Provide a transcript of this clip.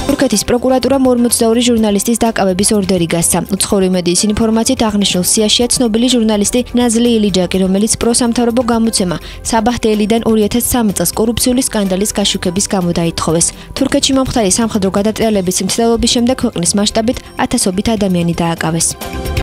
თურქეთის პროკურატურამ 42 ჟურნალისტის დაკავების ორდერი გასცა. უცხოური მედიის ინფორმაციით აღნიშნულ სიაშია ცნობილი ჟურნალისტი ნაზლი ილიჯაკი, რომელიც პროსამთავრობო გამოცემა საბაჰდეელიდან 2003 წელს კორუფციული სკანდალის გაშუქების გამო დაითხოვეს. თურქეთში მომხდარი სამხედრო გადატრიალების მცდელობის შემდეგ ქვეყნის მასშტაბით ათასობით ადამიანი დააკავეს.